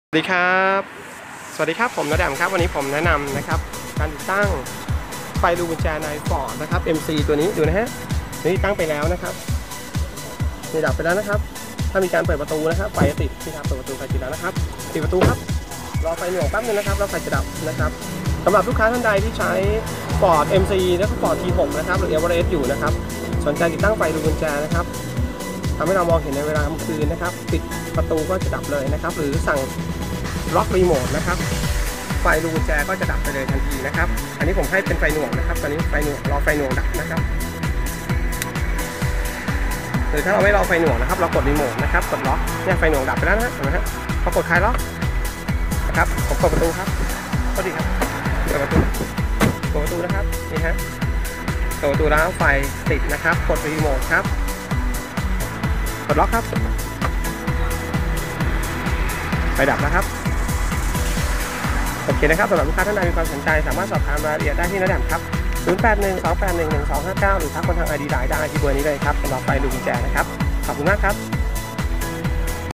สวัสดีครับผมนแดมครับวันนี้ผมแนะนำนะครับการติดตั้งไฟรูกุญแจในฟอร์ดนะครับ MC ตัวนี้ดูนะฮะนี่ตั้งไปแล้วนะครับนี่ดับไปแล้วนะครับถ้ามีการเปิดประตูนะครับไฟจะติดที่ครับเปิดประตูไฟติดแล้วนะครับปิดประตูครับรอไฟหน่วงแป๊บนึงนะครับแล้วไฟจะดับนะครับสำหรับลูกค้าท่านใดที่ใช้ Ford MC และ Ford T6 นะครับหรือ Everest อยู่นะครับสนใจติดตั้งไฟรูกุญแจนะครับทำให้เรามองเห็นในเวลากลางคืนนะครับปิดประตูก็จะดับเลยนะครับหรือสั่งล็อกรีโมทนะครับไฟรูกุญแจก็จะดับไปเลยทันทีนะครับอันนี้ผมให้เป็นไฟหน่วงนะครับตอนนี้ไฟหน่วงรอไฟหน่วงดับนะครับหรือถ้าเราไม่รอไฟหน่วงนะครับเรากดรีโมทนะครับกดล็อกเนี่ยไฟหน่วงดับไปแล้วนะเห็นไหมฮะพอกดคลายล็อกนะครับผมกดประตูครับก็ดีครับเปิดประตูนะครับนี่ฮะเปิดประตูแล้วไฟติดนะครับกดรีโมทครับกดล็อกครับไฟดับนะครับโอเคนะครับสำหรับลูกค้าท่านใดมีความสนใจสามารถสอบถามรายละเอียดได้ที่นแดมครับ0812811259หรือทักคนทาง ID ได้ที่เบอร์นี้เลยครับสำหรับไฟรูกุญแจนะครับขอบคุณมากครับ